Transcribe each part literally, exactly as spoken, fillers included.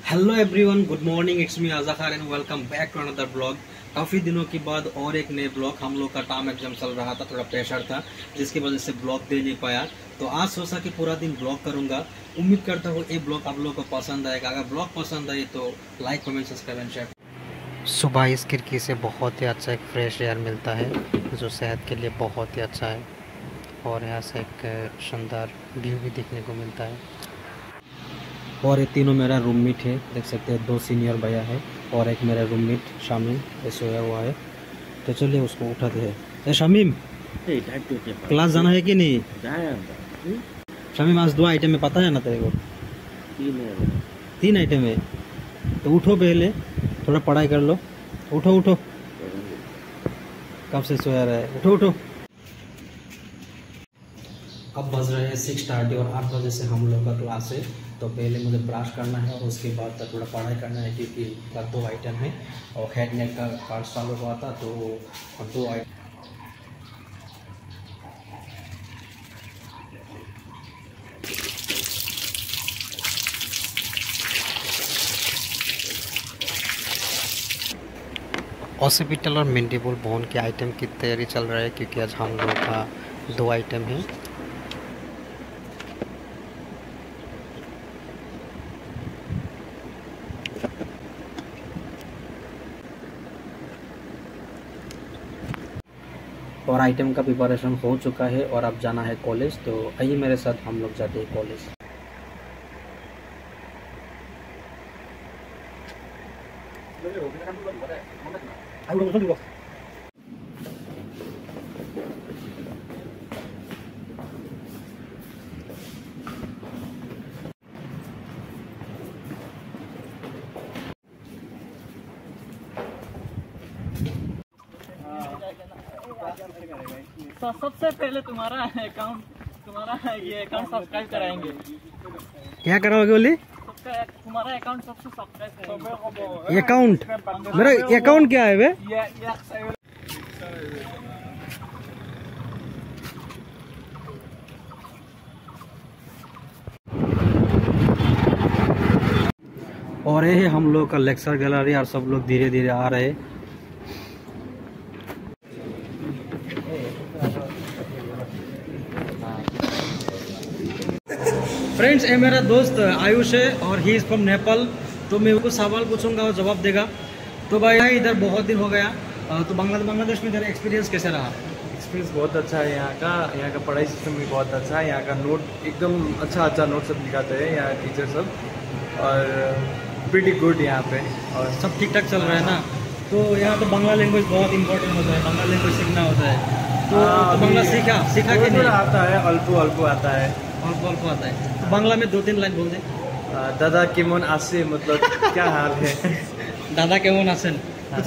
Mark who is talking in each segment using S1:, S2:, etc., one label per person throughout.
S1: Hello everyone, good morning. It's me Azakhar and welcome back to another blog. काफ़ी दिनों के बाद और एक नए ब्लॉग। हम लोग का टाइम एग्जाम चल रहा था, थोड़ा प्रेशर था जिसकी वजह से ब्लॉग दे नहीं पाया। तो आज सोचा कि पूरा दिन ब्लॉग करूंगा। उम्मीद करता हूँ ये ब्लॉग आप लोगों को पसंद आएगा। अगर ब्लॉग पसंद आए तो like comment subscribe and share. सुबह इस खिड़की से बहुत ही अच्छा एक फ्रेश एयर मिलता है जो सेहत के लिए बहुत ही अच्छा है, और यहाँ से एक शानदार व्यू भी देखने को मिलता है। और ये तीनों मेरा रूममेट है, देख सकते हैं। दो सीनियर भैया है और एक मेरा रूममेट शामीम ये सोया हुआ है। तो चलिए उसको उठाते हैं। ए शामीम, क्लास जाना है कि नहीं? शामीम, आज दो आइटम में पता है ना तेरे को? तीन है। तीन आइटम है तो उठो, पहले थोड़ा पढ़ाई कर लो। उठो उठो, कब से सोया रहा है? उठो उठो। अब बज रहे हैं सिक्स थर्टी और आठ बजे से हम लोग का क्लास है। तो पहले मुझे ब्रश करना है और उसके बाद थोड़ा पढ़ाई करना है, क्योंकि दो आइटम है और हेड नेक का कार्ड चालू हुआ था। तो दो आइटम ऑसिपिटल और मैंडिबल बोन के आइटम की तैयारी चल रहा है, क्योंकि आज हम लोग का दो आइटम है। और आइटम का प्रिपरेशन हो चुका है और अब जाना है कॉलेज। तो आइए मेरे साथ हम लोग जाते हैं कॉलेज।
S2: तो सबसे पहले तुम्हारा अकाउंट तुम्हारा ये अकाउंट सब्सक्राइब कराएंगे।
S1: क्या कराओगे बोले?
S2: तुम्हारा अकाउंट सबसे सब्सक्राइब कराएंगे।
S1: अकाउंट? मेरा अकाउंट क्या है वे? और ये हम लोग का लेक्चर गैलरी और सब लोग धीरे धीरे आ रहे हैं। फ्रेंड्स, ये मेरा दोस्त आयुष है और ही इज़ फ्रॉम नेपाल। तो मैं उनको सवाल पूछूंगा और जवाब देगा। तो भाई इधर बहुत दिन हो गया, तो बांग्लादेश बांग्लादेश में इधर एक्सपीरियंस कैसे रहा?
S3: एक्सपीरियंस बहुत अच्छा है यहाँ का। यहाँ का पढ़ाई सिस्टम भी बहुत अच्छा है। यहाँ का नोट एकदम अच्छा अच्छा नोट सब दिखाते हैं यहाँ टीचर सब, और प्रीटी गुड यहाँ पे, और
S1: सब ठीक ठाक चल रहा है ना? तो यहाँ तो बांग्ला लैंग्वेज बहुत इंपॉर्टेंट होता है, बांग्ला लैंग्वेज सीखना होता है। तो, तो बांग्ला सीखा सीखा कि नहीं?
S3: आता है, अल्पो अल्पो आता है,
S1: अल्पो अल्पो आता है। तो बांग्ला में दो तीन लाइन बोल दे।
S3: दादा केमन आसे, मतलब क्या हाल है?
S1: दादा केमन आसेन।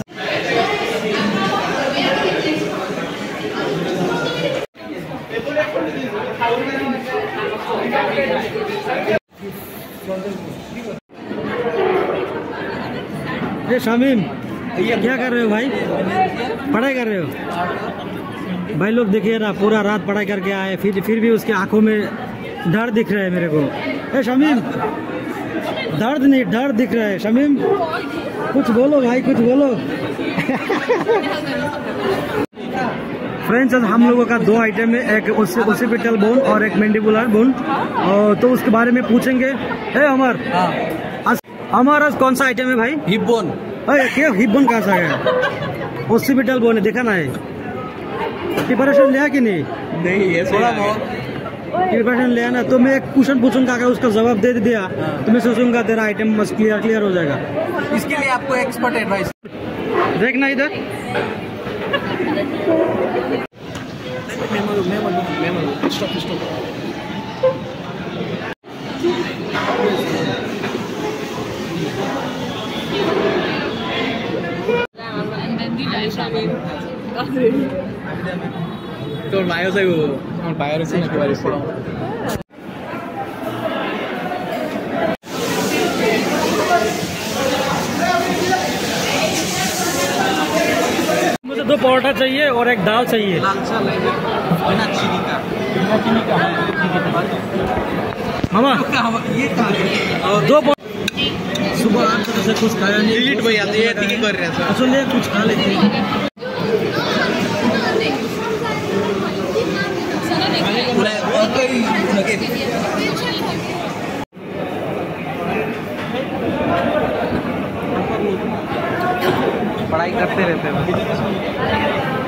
S1: ये शामीम, क्या कर रहे हो भाई? पढ़ाई कर रहे हो? भाई लोग देखिए ना, पूरा रात पढ़ाई करके आए, फिर फिर भी उसके आंखों में डर दिख रहा है मेरे को। ए शामीम, दर्द नहीं डर दिख रहा है। शामीम, कुछ बोलो भाई, कुछ बोलो। फ्रेंड्स, आज हम लोगों का दो आइटम है, एक ऑसिपिटल बोन और एक मैंडिबुलर बोन। और तो उसके बारे में पूछेंगे। ए अमर, हमारा कौन सा आइटम है भाई?
S3: Hip bone.
S1: क्या हिप बोन कहाँ सा है? ऑसिपिटल बोन है, देखा ना है? प्रिपरेशन लिया कि नहीं?
S3: नहीं, ये थोड़ा बहुत
S1: प्रिपरेशन लिया ना। तो मैं एक क्वेश्चन पूछूंगा, अगर उसका जवाब दे दिया तो मैं सोचूंगा तेरा आइटम बस क्लियर क्लियर हो जाएगा।
S3: इसके लिए आपको एक्सपर्ट एडवाइस
S1: देखना इधर।
S3: তোর মায়ের যাইব, আমার বাইরে আছে নাকি বাড়ি পড়া।
S1: मुझे दो परोठा चाहिए और एक दाल चाहिए। मामा, ये दो सुबह आठ बजे से कुछ खाया नहीं।
S3: डिलीट भैया तो ये ठीक कर रहे हैं
S1: चलिए कुछ खा लेते हैं।
S3: पढ़ाई करते रहते हैं।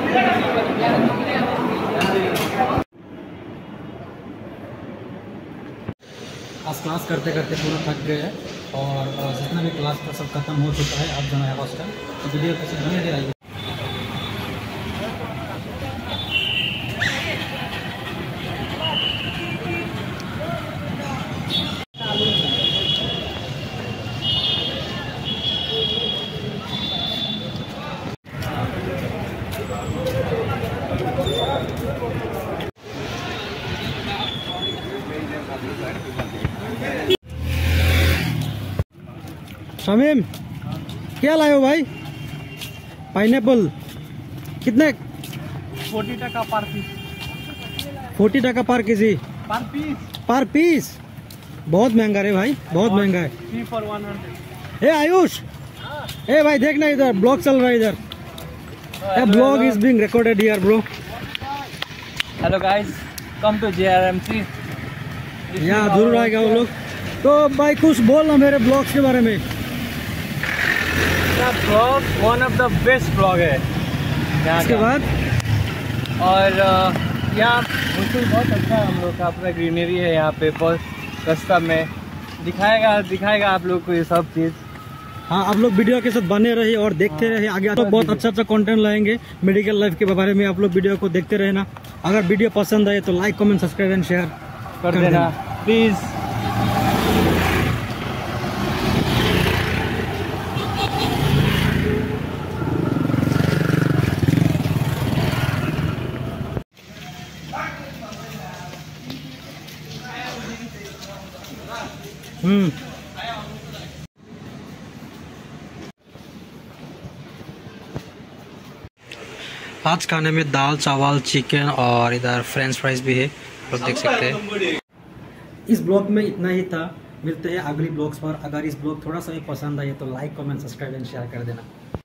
S1: आज क्लास करते करते पूरा थक गए हैं और जितना भी क्लास था सब खत्म हो चुका है। आप जाना है हॉस्टल, तो वीडियो कैसे बने रहिए। शमीम क्या लाए हो भाई? पाइनएप्पल कितने?
S2: फोर्टी टका पर पीस।
S1: फोर्टी टका पर केजी
S2: पर पीस।
S1: पर पीस बहुत महंगा रे भाई, बहुत महंगा है।
S2: Three four one hundred.
S1: ए आयुष, ए भाई देखना इधर ब्लॉग चल रहा है इधर। A blog is being recorded here bro.
S2: Hello guys, come to JRMC.
S1: यहाँ जरूर आएगा वो लोग। तो भाई कुछ बोल ना मेरे ब्लॉग्स के बारे में।
S2: Blog one of the best blog है यहाँ
S1: इसके
S2: का।
S1: बाद
S2: और अ, यहाँ बिल्कुल बहुत अच्छा है हम लोग का। पूरा ग्रीनरी है यहाँ पे, बहुत रास्ता में दिखाएगा दिखाएगा आप लोग को ये सब चीज़।
S1: हाँ, आप लोग वीडियो के साथ बने रहिए और देखते रहिए आगे। आप लोग बहुत अच्छा अच्छा कंटेंट लाएंगे मेडिकल लाइफ के बारे में। आप लोग वीडियो को देखते रहना। अगर वीडियो पसंद आए तो like comment subscribe and share
S2: कर देना प्लीज़।
S1: हम्म आज खाने में दाल चावल चिकन और इधर फ्रेंच फ्राइज भी है, आप देख सकते हैं। इस ब्लॉग में इतना ही था। मिलते हैं अगली ब्लॉग्स पर। अगर इस ब्लॉग थोड़ा सा भी पसंद आए तो like comment subscribe and share कर देना।